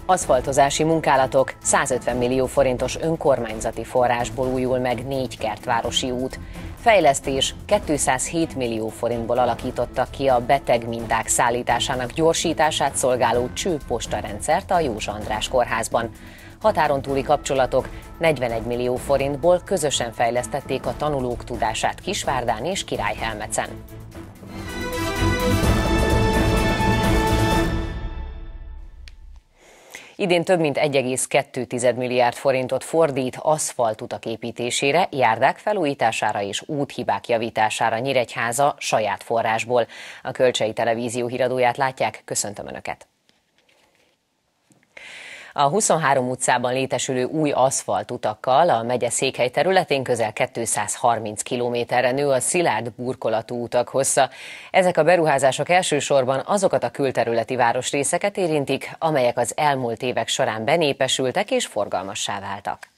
Aszfaltozási munkálatok, 150 millió forintos önkormányzati forrásból újul meg 4 kertvárosi út. Fejlesztés, 207 millió forintból alakítottak ki a beteg minták szállításának gyorsítását szolgáló csőpostarendszert a Józsa András kórházban. Határon túli kapcsolatok, 41 millió forintból közösen fejlesztették a tanulók tudását Kisvárdán és Királyhelmecen. Idén több mint 1,2 milliárd forintot fordít aszfaltutak építésére, járdák felújítására és úthibák javítására Nyíregyháza saját forrásból. A Kölcsei Televízió híradóját látják, köszöntöm Önöket! A 23 utcában létesülő új aszfaltutakkal a megye székhely területén közel 230 kilométerre nő a szilárd burkolatú utak hossza. Ezek a beruházások elsősorban azokat a külterületi városrészeket érintik, amelyek az elmúlt évek során benépesültek és forgalmassá váltak.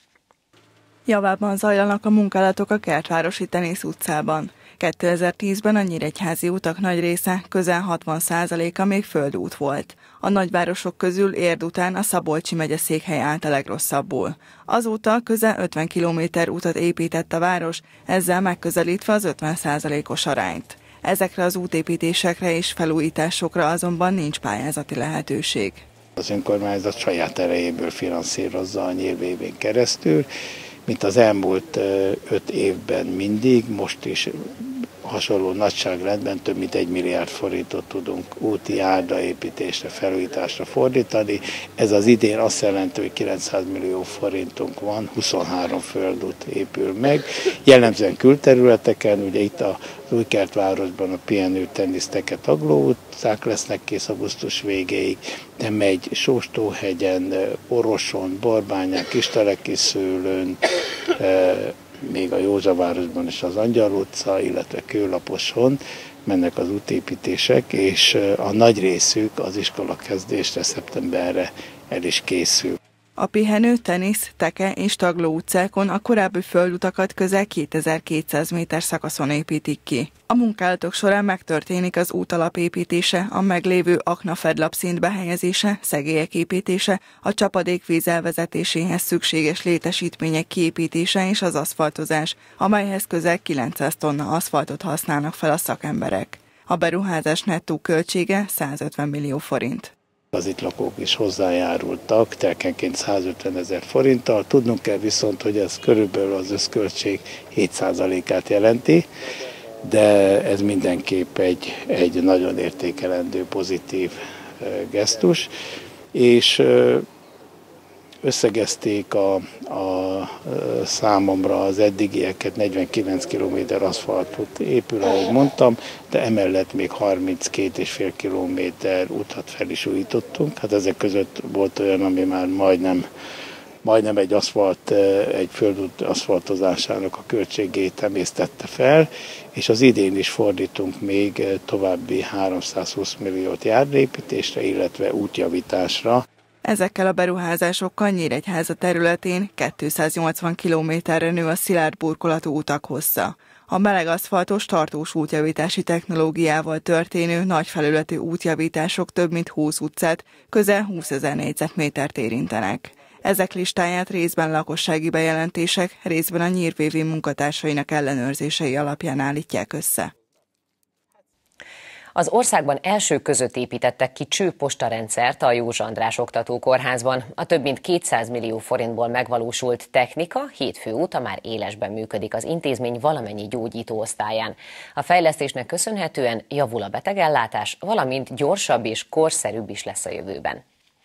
Javában zajlanak a munkálatok a Kertvárosi Tenész utcában. 2010-ben a nyíregyházi utak nagy része, közel 60%-a még földút volt. A nagyvárosok közül Érd után a Szabolcsi megye székhely állt a legrosszabbul. Azóta közel 50 kilométer utat épített a város, ezzel megközelítve az 50%-os arányt. Ezekre az útépítésekre és felújításokra azonban nincs pályázati lehetőség. Az önkormányzat saját erejéből finanszírozza a nyírvévén keresztül, mint az elmúlt 5 évben mindig, most is hasonló nagyságrendben több mint 1 milliárd forintot tudunk úti járdaépítésre, felújításra fordítani. Ez az idén azt jelenti, hogy 900 millió forintunk van, 23 földút épül meg. Jellemzően külterületeken, ugye itt az Újkertvárosban a pihenő teniszteket tagló utcák lesznek kész augusztus végéig, de megy Sóstóhegyen, Oroson, Borbányán, Kisteleki-Szőlőn, még a Józsavárosban is az Angyal utca, illetve Kőlaposon mennek az útépítések, és a nagy részük az iskola kezdésre szeptemberre el is készül. A pihenő, tenisz, Teke és Tagló utcákon a korábbi földutakat közel 2200 méter szakaszon építik ki. A munkálatok során megtörténik az útalap építése, a meglévő aknafedlap behelyezése, szegélyek építése, a csapadékvíz elvezetéséhez szükséges létesítmények kiépítése és az aszfaltozás, amelyhez közel 900 tonna aszfaltot használnak fel a szakemberek. A beruházás nettó költsége 150 millió forint. Az itt lakók is hozzájárultak, telkenként 150 000 forinttal. Tudnunk kell viszont, hogy ez körülbelül az összköltség 7%-át jelenti, de ez mindenképp egy nagyon értékelendő, pozitív gesztus, és összegezték a számomra az eddigieket, 49 km aszfaltot épül, ahogy mondtam, de emellett még 32,5 km utat fel is újítottunk. Hát ezek között volt olyan, ami már majdnem egy földút aszfaltozásának a költségét emésztette fel, és az idén is fordítunk még további 320 milliót járdaépítésre, illetve útjavításra. Ezekkel a beruházásokkal Nyíregyháza területén 280 kilométerre nő a szilárd burkolatú utak hossza. A meleg aszfaltos tartós útjavítási technológiával történő nagyfelületű útjavítások több mint 20 utcát, közel 20 000 négyzetmétert érintenek. Ezek listáját részben lakossági bejelentések, részben a nyírvévén munkatársainak ellenőrzései alapján állítják össze. Az országban elsők között építettek ki csőpostarendszert a Józsa András Oktatókórházban. A több mint 200 millió forintból megvalósult technika 7 fő óta már élesben működik az intézmény valamennyi gyógyítóosztályán. A fejlesztésnek köszönhetően javul a betegellátás, valamint gyorsabb és korszerűbb is lesz a jövőben.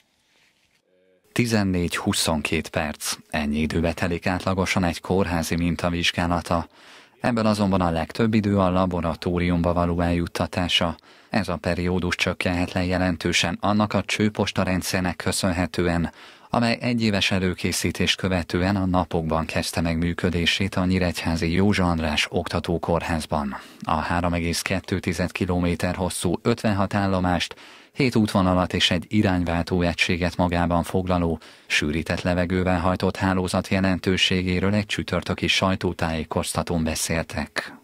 14-22 perc. Ennyi időbe telik átlagosan egy kórházi mintavizsgálata. Ebben azonban a legtöbb idő a laboratóriumba való eljuttatása. Ez a periódus csökkenhet le jelentősen annak a csőpostarendszernek köszönhetően, amely egyéves előkészítést követően a napokban kezdte meg működését a nyíregyházi Józsa András Oktatókórházban. A 3,2 km hosszú 56 állomást, 7 útvonalat és egy irányváltó egységet magában foglaló, sűrített levegővel hajtott hálózat jelentőségéről egy csütörtöki sajtótájékoztatón beszéltek.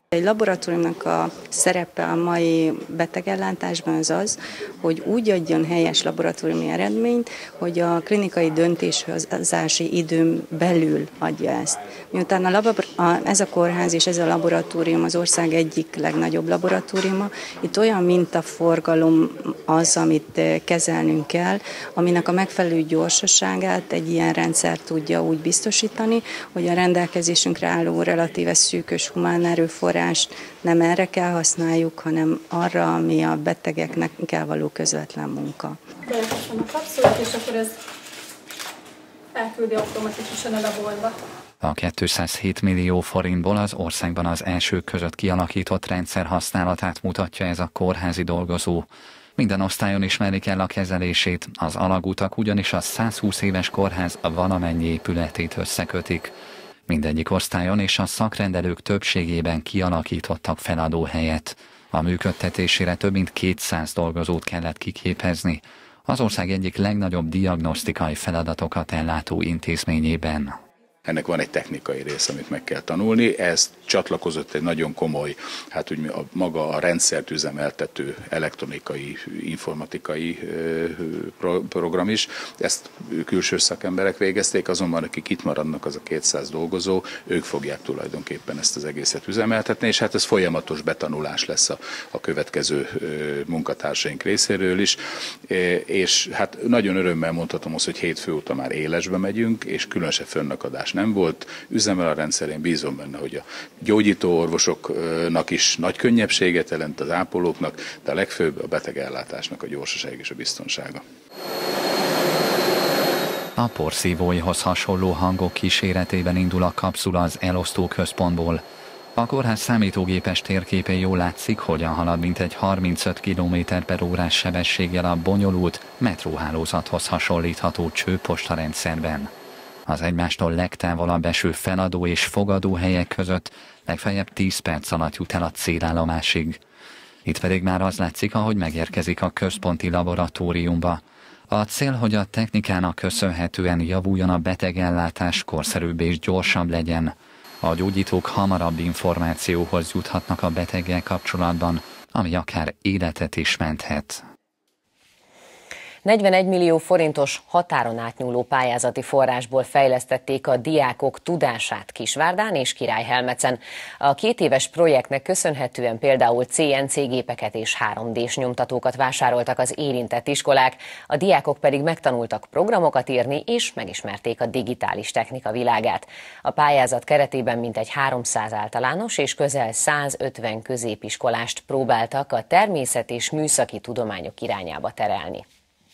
Egy laboratóriumnak a szerepe a mai betegellátásban az, hogy úgy adjon helyes laboratóriumi eredményt, hogy a klinikai döntéshozási időn belül adja ezt. Miután ez a kórház és ez a laboratórium az ország egyik legnagyobb laboratóriuma, itt olyan mintaforgalom az, amit kezelnünk kell, aminek a megfelelő gyorsaságát egy ilyen rendszer tudja úgy biztosítani, hogy a rendelkezésünkre álló relatíve szűkös humán erőforrás nem erre kell használjuk, hanem arra, ami a betegeknek kell való közvetlen munka. Beleköszön a kapszulát, és akkor ez elküldi automatikusan a laborba. A 207 millió forintból az országban az elsők között kialakított rendszer használatát mutatja ez a kórházi dolgozó. Minden osztályon ismerik el a kezelését, az alagutak ugyanis a 120 éves kórház valamennyi épületét összekötik. Mindegyik osztályon és a szakrendelők többségében kialakítottak feladóhelyet. A működtetésére több mint 200 dolgozót kellett kiképezni, az ország egyik legnagyobb diagnosztikai feladatokat ellátó intézményében. Ennek van egy technikai rész, amit meg kell tanulni. Ez csatlakozott egy nagyon komoly, maga a rendszert üzemeltető elektronikai, informatikai program is. Ezt külső szakemberek végezték, azonban akik itt maradnak, az a 200 dolgozó, ők fogják tulajdonképpen ezt az egészet üzemeltetni, és hát ez folyamatos betanulás lesz a következő munkatársaink részéről is. És hát nagyon örömmel mondhatom azt, hogy hétfő óta már élesbe megyünk, és különösebb fönnakadás nem volt. Üzemel a rendszer, én bízom benne, hogy a gyógyító orvosoknak is nagy könnyebbséget jelent, az ápolóknak, de a legfőbb a betegellátásnak a gyorsaság és a biztonsága. A porszívóihoz hasonló hangok kíséretében indul a kapszula az elosztó központból. A kórház számítógépes térképén jól látszik, hogyan halad mintegy 35 km/h sebességgel a bonyolult metróhálózathoz hasonlítható csőpostarendszerben. Az egymástól legtávolabb eső feladó és fogadó helyek között legfeljebb 10 perc alatt jut el a célállomásig. Itt pedig már az látszik, ahogy megérkezik a központi laboratóriumba. A cél, hogy a technikának köszönhetően javuljon a betegellátás, korszerűbb és gyorsabb legyen. A gyógyítók hamarabb információhoz juthatnak a beteggel kapcsolatban, ami akár életet is menthet. 41 millió forintos határon átnyúló pályázati forrásból fejlesztették a diákok tudását Kisvárdán és Királyhelmecen. A 2 éves projektnek köszönhetően például CNC gépeket és 3D-s nyomtatókat vásároltak az érintett iskolák, a diákok pedig megtanultak programokat írni és megismerték a digitális technika világát. A pályázat keretében mintegy 300 általános és közel 150 középiskolást próbáltak a természet- és műszaki tudományok irányába terelni.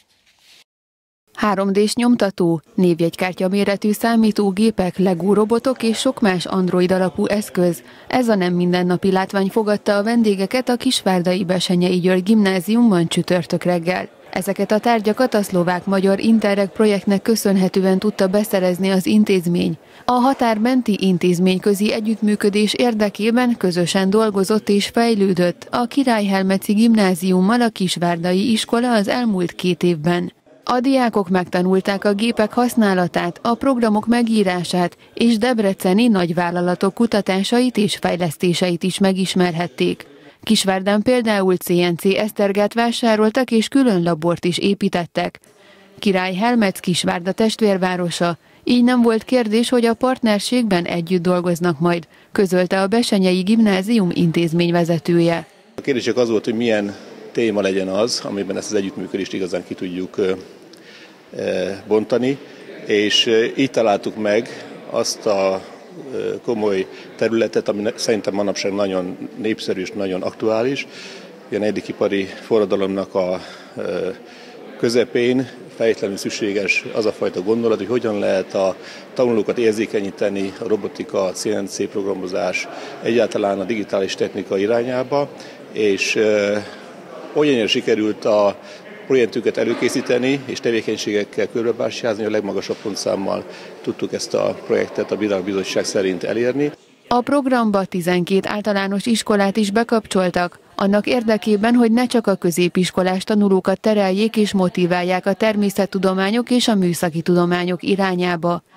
3D-s nyomtató, névjegykártya méretű számítógépek, Lego robotok és sok más Android alapú eszköz. Ez a nem mindennapi látvány fogadta a vendégeket a kisvárdai Bessenyei György gimnáziumban csütörtök reggel. Ezeket a tárgyakat a szlovák-magyar Interreg projektnek köszönhetően tudta beszerezni az intézmény. A határmenti intézményközi együttműködés érdekében közösen dolgozott és fejlődött a Királyhelmeci gimnáziummal a kisvárdai iskola az elmúlt 2 évben. A diákok megtanulták a gépek használatát, a programok megírását, és debreceni nagyvállalatok kutatásait és fejlesztéseit is megismerhették. Kisvárdán például CNC esztergát vásároltak és külön labort is építettek. Királyhelmec Kisvárda testvérvárosa, így nem volt kérdés, hogy a partnerségben együtt dolgoznak majd, közölte a Bessenyei Gimnázium intézményvezetője. A kérdés csak az volt, hogy milyen téma legyen az, amiben ezt az együttműködést igazán ki tudjuk bontani, és így találtuk meg azt a komoly területet, ami szerintem manapság nagyon népszerű és nagyon aktuális. A 4. ipari forradalomnak a közepén fejtelenül szükséges az a fajta gondolat, hogy hogyan lehet a tanulókat érzékenyíteni a robotika, a CNC programozás, egyáltalán a digitális technika irányába, és olyannyira sikerült a projektünket előkészíteni, és tevékenységekkel körbebástyázni, a legmagasabb pontszámmal tudtuk ezt a projektet a Világbizottság szerint elérni. A programba 12 általános iskolát is bekapcsoltak, annak érdekében, hogy ne csak a középiskolás tanulókat tereljék és motiválják a természettudományok és a műszaki tudományok irányába.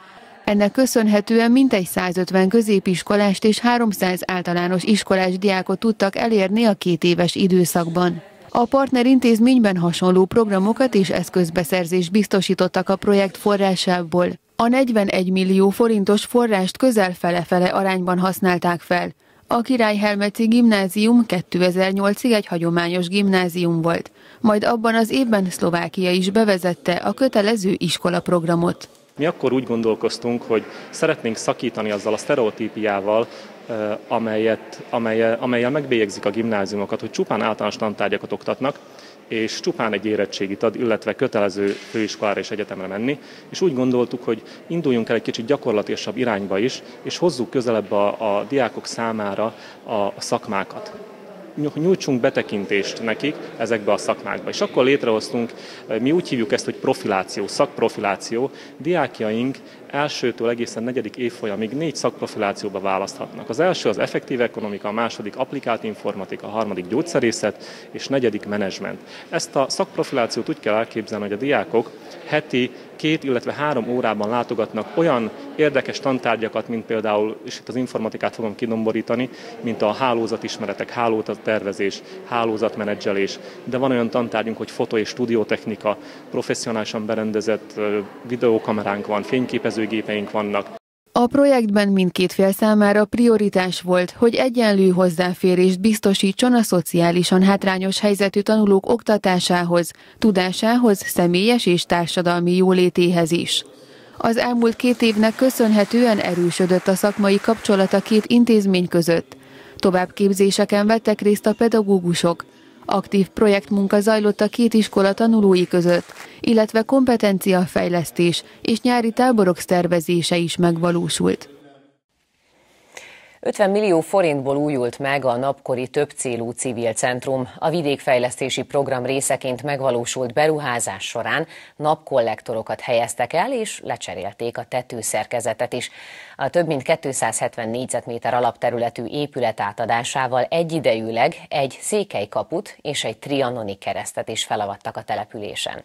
Ennek köszönhetően mintegy 150 középiskolást és 300 általános iskolás diákot tudtak elérni a 2 éves időszakban. A partnerintézményben hasonló programokat és eszközbeszerzést biztosítottak a projekt forrásából. A 41 millió forintos forrást közel fele-fele arányban használták fel. A Királyhelmeci Gimnázium 2008-ig egy hagyományos gimnázium volt, majd abban az évben Szlovákia is bevezette a kötelező iskolaprogramot. Mi akkor úgy gondolkoztunk, hogy szeretnénk szakítani azzal a sztereotípiával, amellyel megbélyegzik a gimnáziumokat, hogy csupán általános tantárgyakat oktatnak, és csupán egy érettségit ad, illetve kötelező főiskolára és egyetemre menni, és úgy gondoltuk, hogy induljunk el egy kicsit gyakorlatilasabb irányba is, és hozzuk közelebb a diákok számára a szakmákat. Nyújtsunk betekintést nekik ezekbe a szakmákba. És akkor létrehoztunk, mi úgy hívjuk ezt, hogy profiláció, szakprofiláció. Diákjaink elsőtől egészen 4. évfolyamig 4 szakprofilációba választhatnak. Az első az effektív ekonomika, a második applikált informatika, a harmadik gyógyszerészet és 4. menedzsment. Ezt a szakprofilációt úgy kell elképzelni, hogy a diákok heti 2, illetve 3 órában látogatnak olyan érdekes tantárgyakat, mint például, és itt az informatikát fogom kidomborítani, mint a hálózatismeretek, hálózattervezés, hálózatmenedzselés, de van olyan tantárgyunk, hogy fotó- és stúdiótechnika, professzionálisan berendezett videókameránk van, fényképezőgépeink vannak. A projektben mindkét fél számára prioritás volt, hogy egyenlő hozzáférést biztosítson a szociálisan hátrányos helyzetű tanulók oktatásához, tudásához, személyes és társadalmi jólétéhez is. Az elmúlt 2 évnek köszönhetően erősödött a szakmai kapcsolat a 2 intézmény között. Továbbképzéseken vettek részt a pedagógusok. Aktív projektmunka zajlott a 2 iskola tanulói között, illetve kompetenciafejlesztés és nyári táborok szervezése is megvalósult. 50 millió forintból újult meg a napkori többcélú civil centrum. A vidékfejlesztési program részeként megvalósult beruházás során napkollektorokat helyeztek el, és lecserélték a tetőszerkezetet is. A több mint 270 négyzetméter alapterületű épület átadásával egyidejűleg egy székelykaput és egy trianoni keresztet is felavattak a településen.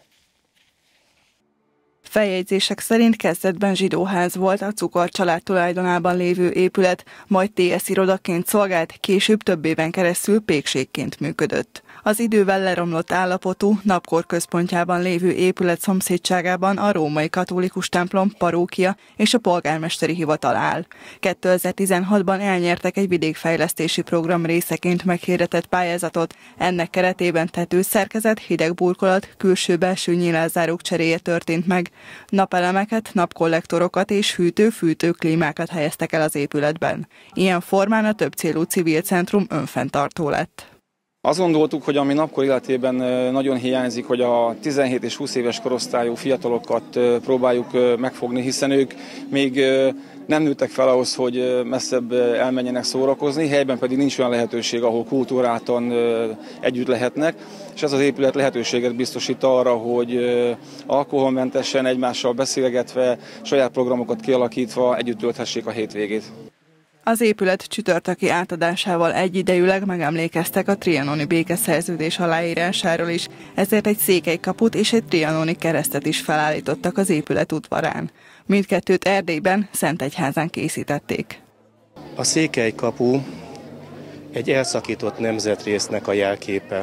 Feljegyzések szerint kezdetben zsidóház volt a Cukor család tulajdonában lévő épület, majd TS irodaként szolgált, később több éven keresztül pékségként működött. Az idővel leromlott állapotú, napkor központjában lévő épület szomszédságában a római katolikus templom, parókia és a polgármesteri hivatal áll. 2016-ban elnyertek egy vidékfejlesztési program részeként meghirdetett pályázatot, ennek keretében tetőszerkezet, hideg burkolat, külső-belső nyílászárók cseréje történt meg. Napelemeket, napkollektorokat és fűtő-klímákat helyeztek el az épületben. Ilyen formán a többcélú civil centrum önfenntartó lett. Azt gondoltuk, hogy ami napkor életében nagyon hiányzik, hogy a 17 és 20 éves korosztályú fiatalokat próbáljuk megfogni, hiszen ők még nem nőttek fel ahhoz, hogy messzebb elmenjenek szórakozni, helyben pedig nincs olyan lehetőség, ahol kultúrátan együtt lehetnek, és ez az épület lehetőséget biztosít arra, hogy alkoholmentesen, egymással beszélgetve, saját programokat kialakítva együtt tölthessék a hétvégét. Az épület csütörtöki átadásával egyidejűleg megemlékeztek a trianoni békeszerződés aláírásáról is, ezért egy székelykaput és egy trianoni keresztet is felállítottak az épület udvarán. Mindkettőt Erdélyben, Szentegyházán készítették. A székelykapu egy elszakított nemzetrésznek a jelképe.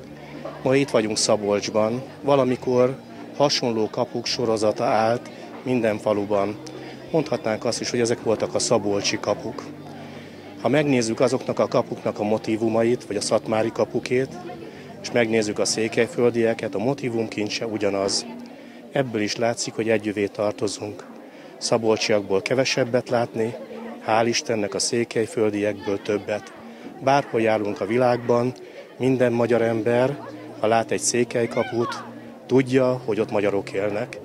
Ma itt vagyunk Szabolcsban, valamikor hasonló kapuk sorozata állt minden faluban. Mondhatnánk azt is, hogy ezek voltak a szabolcsi kapuk. Ha megnézzük azoknak a kapuknak a motívumait, vagy a szatmári kapukét, és megnézzük a székelyföldieket, a motívum kincse ugyanaz. Ebből is látszik, hogy együvé tartozunk. Szabolcsiakból kevesebbet látni, hál' Istennek a székelyföldiekből többet. Bárhol járunk a világban, minden magyar ember, ha lát egy székelykaput, tudja, hogy ott magyarok élnek.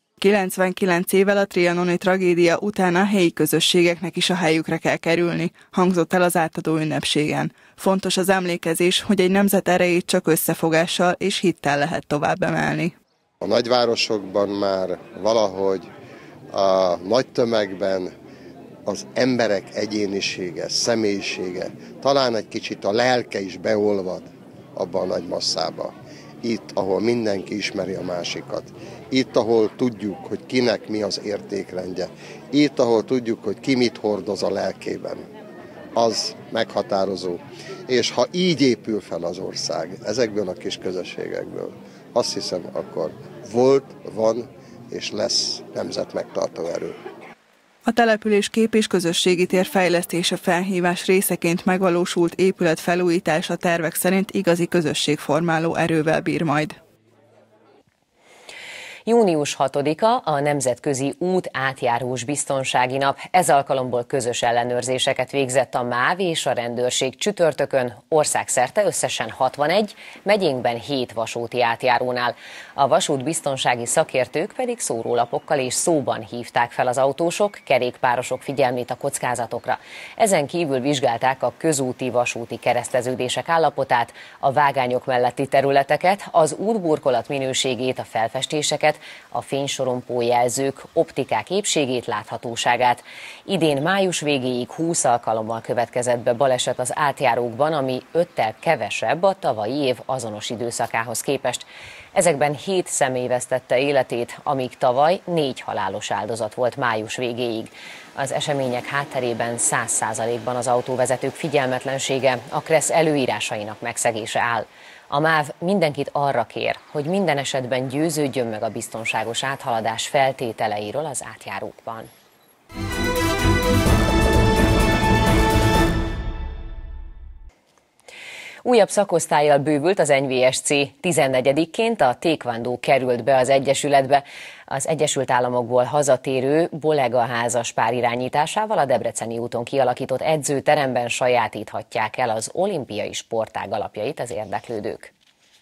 99 évvel a trianoni tragédia után a helyi közösségeknek is a helyükre kell kerülni, hangzott el az átadó ünnepségen. Fontos az emlékezés, hogy egy nemzet erejét csak összefogással és hittel lehet tovább emelni. A nagyvárosokban már valahogy a nagy tömegben az emberek egyénisége, személyisége, talán egy kicsit a lelke is beolvad abba a nagy masszába. itt, ahol mindenki ismeri a másikat, itt, ahol tudjuk, hogy kinek mi az értékrendje, itt, ahol tudjuk, hogy ki mit hordoz a lelkében, az meghatározó. És ha így épül fel az ország, ezekből a kis közösségekből, azt hiszem, akkor volt, van és lesz nemzetmegtartó erő. A településkép és közösségi tér fejlesztése felhívás részeként megvalósult épület felújítása tervek szerint igazi közösségformáló erővel bír majd. Június 6-a a Nemzetközi Út átjárós biztonsági nap. Ez alkalomból közös ellenőrzéseket végzett a MÁV és a rendőrség csütörtökön, országszerte összesen 61, megyénkben 7 vasúti átjárónál. A vasútbiztonsági szakértők pedig szórólapokkal és szóban hívták fel az autósok, kerékpárosok figyelmét a kockázatokra. Ezen kívül vizsgálták a közúti vasúti kereszteződések állapotát, a vágányok melletti területeket, az útburkolat minőségét, a felfestéseket, a fénysorompó jelzők, optikák épségét, láthatóságát. Idén május végéig 20 alkalommal következett be baleset az átjárókban, ami 5-tel kevesebb a tavalyi év azonos időszakához képest. Ezekben 7 személy vesztette életét, amíg tavaly 4 halálos áldozat volt május végéig. Az események hátterében 100%-ban az autóvezetők figyelmetlensége, a KRESZ előírásainak megszegése áll. A MÁV mindenkit arra kér, hogy minden esetben győződjön meg a biztonságos áthaladás feltételeiről az átjárókban. Újabb szakosztállyal bővült az NVSC. 14-ként a taekwondo került be az Egyesületbe. Az Egyesült Államokból hazatérő Bolega házaspár irányításával a Debreceni úton kialakított edzőteremben sajátíthatják el az olimpiai sportág alapjait az érdeklődők.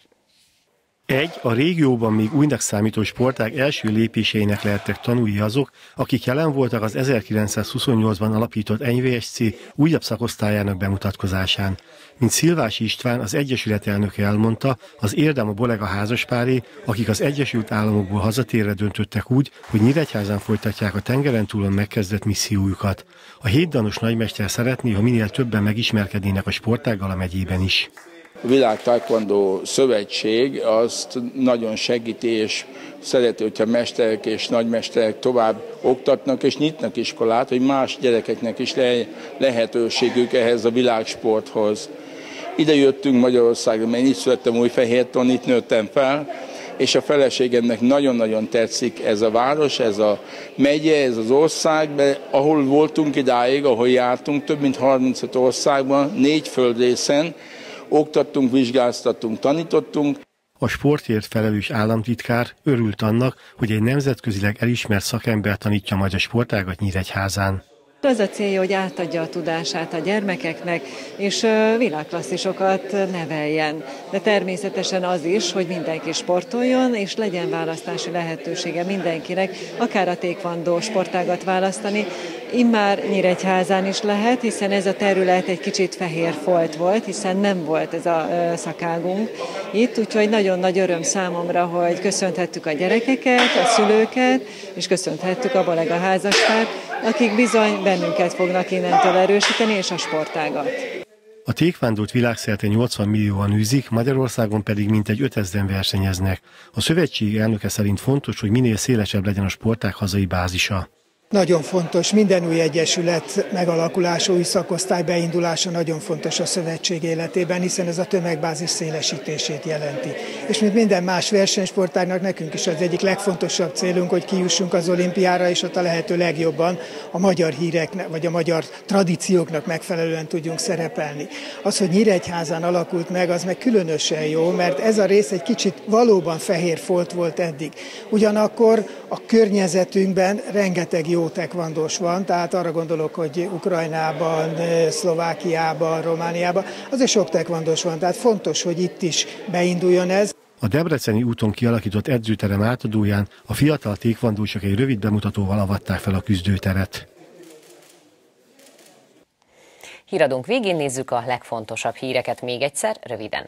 A régióban még újnak számító sportág első lépéseinek lehettek tanulni azok, akik jelen voltak az 1928-ban alapított NVSC újabb szakosztályának bemutatkozásán. Mint Szilvási István, az Egyesület elnöke elmondta, az érdem a Bolega házaspáré, akik az Egyesült Államokból hazatérre döntöttek úgy, hogy Nyíregyházán folytatják a tengeren túlon megkezdett missziójukat. A 7 danos nagymester szeretné, ha minél többen megismerkednének a sportággal a megyében is. A Világ Taekwondo Szövetség azt nagyon segíti, és szereti, hogyha mesterek és nagymesterek tovább oktatnak és nyitnak iskolát, hogy más gyerekeknek is lehetőségük ehhez a világsporthoz. Ide jöttünk Magyarországra, mert itt születtem Újfehérton, itt nőttem fel, és a feleségemnek nagyon-nagyon tetszik ez a város, ez a megye, ez az ország, mert ahol voltunk idáig, ahol jártunk, több mint 35 országban, 4 földrészen, oktattunk, vizsgáztattunk, tanítottunk. A sportért felelős államtitkár örült annak, hogy egy nemzetközileg elismert szakember tanítja majd a sportágat Nyíregyházán. Az a célja, hogy átadja a tudását a gyermekeknek, és világklasszisokat neveljen. De természetesen az is, hogy mindenki sportoljon, és legyen választási lehetősége mindenkinek, akár a taekwondo sportágat választani. Immár Nyíregyházán is lehet, hiszen ez a terület egy kicsit fehér folt volt, hiszen nem volt ez a szakágunk itt, úgyhogy nagyon nagy öröm számomra, hogy köszönthettük a gyerekeket, a szülőket, és köszönthettük a Bolega házaspárt, akik bizony bennünket fognak innentől erősíteni, és a sportágat. A taekwondót világszerte 80 millióan űzik, Magyarországon pedig mintegy 5000-en versenyeznek. A szövetség elnöke szerint fontos, hogy minél szélesebb legyen a sportág hazai bázisa. Nagyon fontos, minden új egyesület megalakulása, új szakosztály beindulása nagyon fontos a szövetség életében, hiszen ez a tömegbázis szélesítését jelenti. És mint minden más versenysportágnak, nekünk is az egyik legfontosabb célunk, hogy kijussunk az olimpiára, és ott a lehető legjobban a magyar híreknek, vagy a magyar tradícióknak megfelelően tudjunk szerepelni. Az, hogy Nyíregyházán alakult meg, az meg különösen jó, mert ez a rész egy kicsit valóban fehér folt volt eddig. Ugyanakkor a környezetünkben rengeteg jó taekwondós van, tehát arra gondolok, hogy Ukrajnában, Szlovákiában, Romániában, azért sok taekwondós van, tehát fontos, hogy itt is beinduljon ez. A Debreceni úton kialakított edzőterem átadóján a fiatal taekwondósok egy rövid bemutatóval avatták fel a küzdőteret. Híradónk végén nézzük a legfontosabb híreket még egyszer, röviden.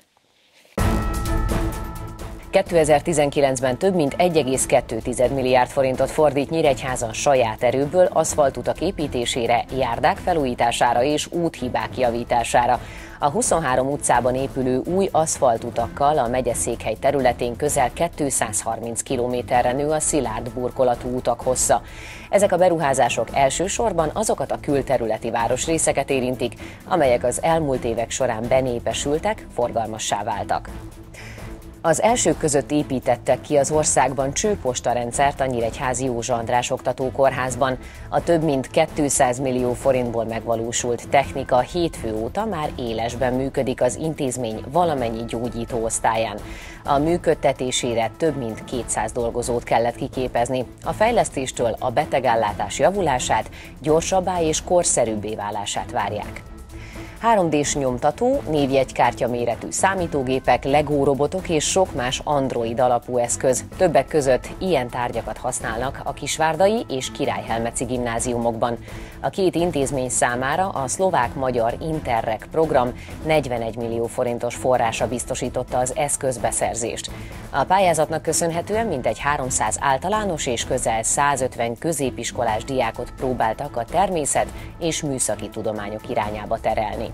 2019-ben több mint 1,2 milliárd forintot fordít Nyíregyházan saját erőből aszfaltutak építésére, járdák felújítására és úthibák javítására. A 23 utcában épülő új aszfaltutakkal a megyeszékhely területén közel 230 kilométerre nő a szilárd burkolatú utak hossza. Ezek a beruházások elsősorban azokat a külterületi városrészeket érintik, amelyek az elmúlt évek során benépesültek, forgalmassá váltak. Az elsők között építettek ki az országban csőpostarendszert a Nyíregyházi Józsa András Oktatókórházban. A több mint 200 millió forintból megvalósult technika hétfő óta már élesben működik az intézmény valamennyi gyógyító osztályán. A működtetésére több mint 200 dolgozót kellett kiképezni. A fejlesztéstől a betegellátás javulását, gyorsabbá és korszerűbbé válását várják. 3D-s nyomtató, névjegykártya méretű számítógépek, Lego robotok és sok más Android alapú eszköz. Többek között ilyen tárgyakat használnak a kisvárdai és Királyhelmeci gimnáziumokban. A két intézmény számára a szlovák-magyar Interreg program 41 millió forintos forrása biztosította az eszközbeszerzést. A pályázatnak köszönhetően mintegy 300 általános és közel 150 középiskolás diákot próbáltak a természet és műszaki tudományok irányába terelni.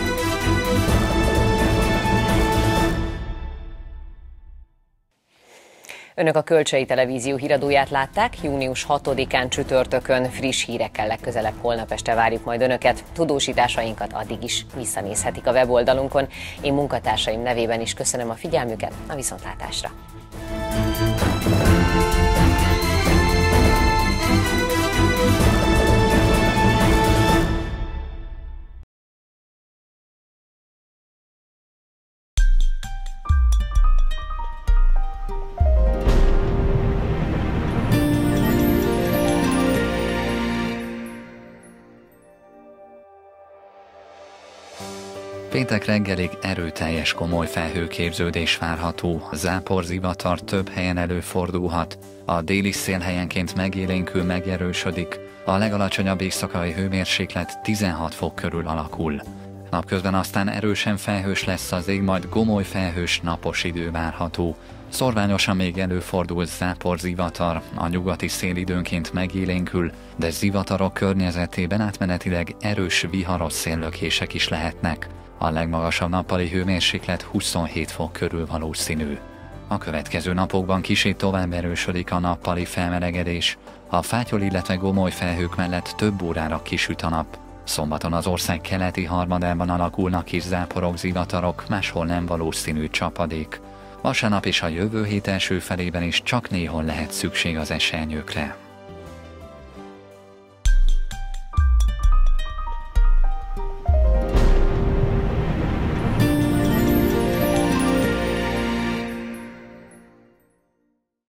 Önök a Kölcsei Televízió híradóját látták, június 6-án csütörtökön friss hírekkel legközelebb holnap este várjuk majd Önöket. Tudósításainkat addig is visszanézhetik a weboldalunkon. Én munkatársaim nevében is köszönöm a figyelmüket, a viszontlátásra! Péntek reggelig erőteljes komoly felhőképződés várható, záporzivatar több helyen előfordulhat, a déli szél helyenként megélénkül, megerősödik, a legalacsonyabb éjszakai hőmérséklet 16 fok körül alakul. Napközben aztán erősen felhős lesz az ég, majd gomoly felhős napos idő várható. Szorványosan még előfordul záporzivatar, a nyugati szél időnként megélénkül, de zivatarok környezetében átmenetileg erős viharos széllökések is lehetnek. A legmagasabb nappali hőmérséklet 27 fok körül valószínű. A következő napokban kicsit tovább erősödik a nappali felmelegedés. A fátyol, illetve gomoly felhők mellett több órára kisüt a nap. Szombaton az ország keleti harmadában alakulnak kis záporok, zivatarok, máshol nem valószínű csapadék. Vasárnap és a jövő hét első felében is csak néhol lehet szükség az esernyőkre.